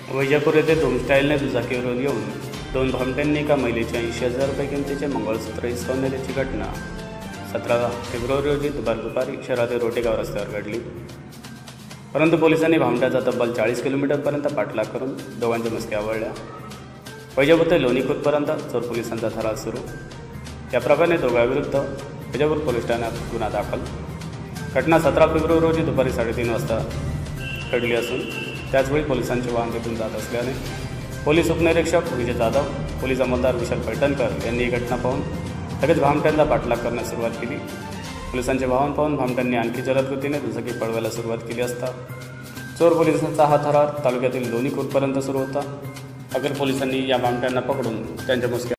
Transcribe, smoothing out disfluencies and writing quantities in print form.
वैजापूर येथे धूमस्टाईलने दुचाकीवरून येऊन दोन भामट्यांनी एका महिलेच्या 80,000 रुपये किमतीचे मंगळसूत्र हिसकावून नेल्याची घटना 17 फेब्रुवारी रोजी दुपारी शहरातील रोटेगाव रस्त्यावर घडली। परंतु पोलिसांनी भामट्याचा तब्बल 40 किलोमीटरपर्यंत पाठलाग करून दोघांच्या मुसक्या आवळल्या। वैजापूर ते लोणी खुर्दपर्यंत चोर पोलिसांचा थरार सुरू। या प्रकरणी दोघांविरुद्ध वैजापूर पोलीस ठाण्यात गुन्हा दाखल। घटना 17 फेब्रुवारी रोजी दुपारी 3:30 वाजता घडली असून त्याचवेळी पोलिसांचे वाहन तेथून जात असल्याने पोलीस उपनिरीक्षक विजय जाधव, पोलीस अंमलदार विशाल पैठणकर यांनी ही घटना पाहून लगेच भामट्यांना पाठलाग करण्यास सुरुवात केली। पोलिसांचे वाहन पाहून भामट्यांनी आणखी जलद गतीने दुचाकी पळवायला सुरुवात केली असता चोर पोलिसांचा हा थरार तालुक्यातील लोणी खुर्दपर्यंत सुरू होता। अखेर पोलिसांनी या भामट्यांना पकडून त्यांच्या मुसक्या